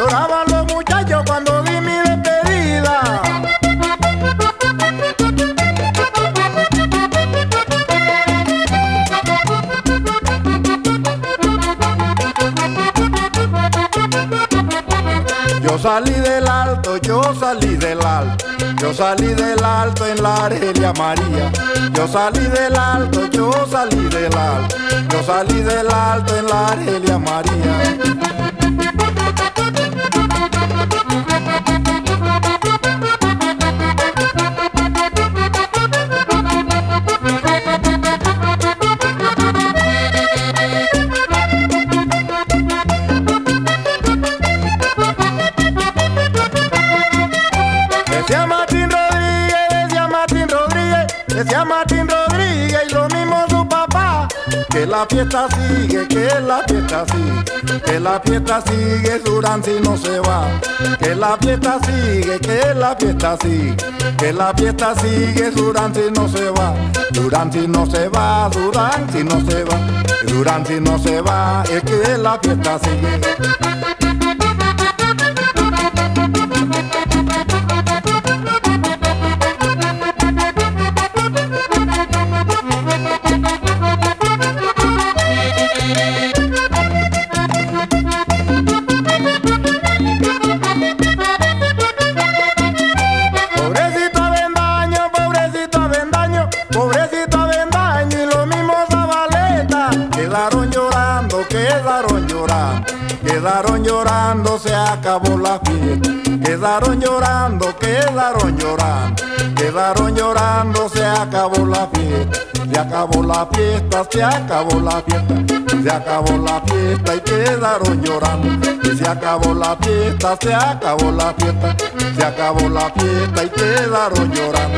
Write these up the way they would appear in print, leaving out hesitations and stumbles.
lloraban los muchachos cuando di mi despedida. Yo salí del alto, yo salí del alto, yo salí del alto en la Argelia María. Yo salí del alto, yo salí del alto, yo salí del alto en la Argelia María. Decía Martín Rodríguez y lo mismo su papá, que la fiesta sigue, que la fiesta sigue, que la fiesta sigue, Duranzi no se va, que la fiesta sigue, que la fiesta sigue, que la fiesta sigue, Duranzi no se va, Duranzi no se va, Duranzi no se va, Duranzi no se va, es que la fiesta sigue. Pobrecito Avendaño y lo mismo Zabaleta, quedaron llorando, quedaron llorando, quedaron llorando, se acabó la fiesta. Quedaron llorando, quedaron llorando, quedaron llorando, se acabó la fiesta. Se acabó la fiesta, se acabó la fiesta, se acabó la fiesta y quedaron llorando. Y se acabó la fiesta, se acabó la fiesta, se acabó la fiesta y quedaron llorando.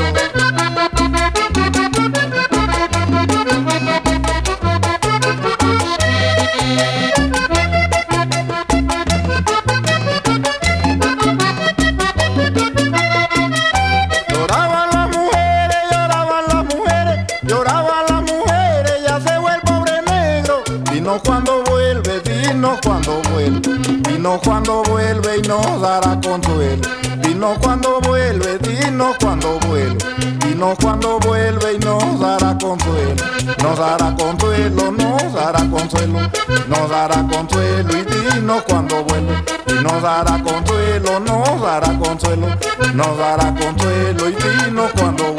Lloraban las mujeres, lloraban las mujeres, lloraban las mujeres, ya se fue el pobre negro. Dinos cuando vuelve, dinos cuando vuelve, dinos cuando vuelve y nos dará consuelo. Dinos cuando vuelve, dinos cuando vuelve, dinos cuando vuelve y nos dará consuelo. Nos dará consuelo, nos dará consuelo, nos dará consuelo y dinos cuando vuelve. Y nos dará consuelo, nos dará consuelo, nos dará consuelo y dinos cuando vuelve.